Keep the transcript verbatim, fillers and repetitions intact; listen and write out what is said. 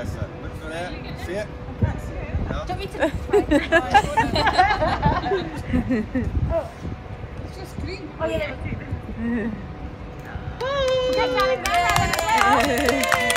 Yes, sir. Look for that. See it? I can't see it. No? Do you want me to try? Oh, it's just green. Oh, yeah. Oh.